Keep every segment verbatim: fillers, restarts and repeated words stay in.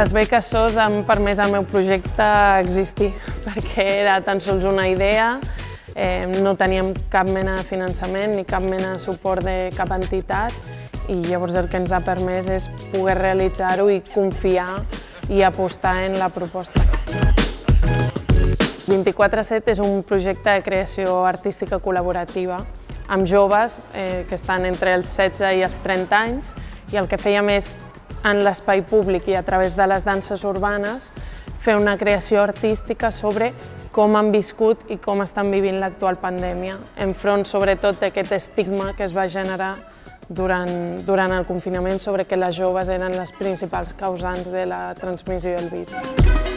Les beques S O S han permès al meu projecte existir, perquè era tan sols una idea, eh, no teníem cap mena de finançament ni cap mena de suport de cap entitat, i llavors el que ens ha permès és poder realitzar-ho i confiar i apostar en la proposta. vint-i-quatre set és un projecte de creació artística col·laborativa amb joves eh, que estan entre els setze i els trenta anys, i el que fèiem és, en l'espai públic i a través de les danses urbanes, fer una creació artística sobre com han viscut i com estan vivint l'actual pandèmia, enfront sobretot d'aquest estigma que es va generar durant, durant el confinament sobre que les joves eren les principals causants de la transmissió del virus.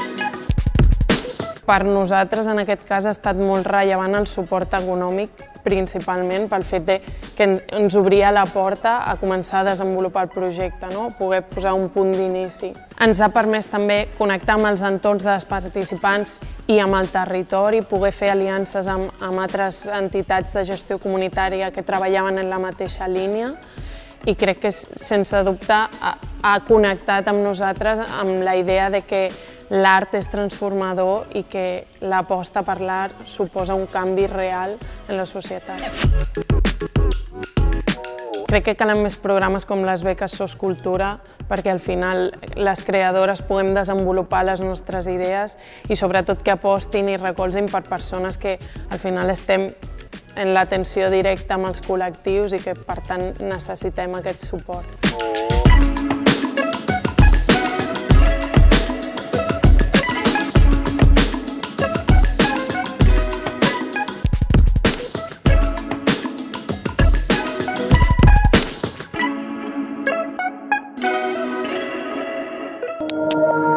Per nosaltres, en aquest cas, ha estat molt rellevant el suport econòmic, principalment pel fet de que ens obria la porta a començar a desenvolupar el projecte, no? Poder posar un punt d'inici. Ens ha permès també connectar amb els entorns dels participants i amb el territori, poder fer aliances amb, amb altres entitats de gestió comunitària que treballaven en la mateixa línia, i crec que, sense dubte, ha, ha connectat amb nosaltres amb la idea de que l'art és transformador i que l'aposta per l'art suposa un canvi real en la societat. Crec que calen més programes com les beques S O S Cultura perquè al final les creadores puguem desenvolupar les nostres idees i sobretot que apostin i recolzin per persones que al final estem en l'atenció directa amb els col·lectius i que per tant necessitem aquest suport. you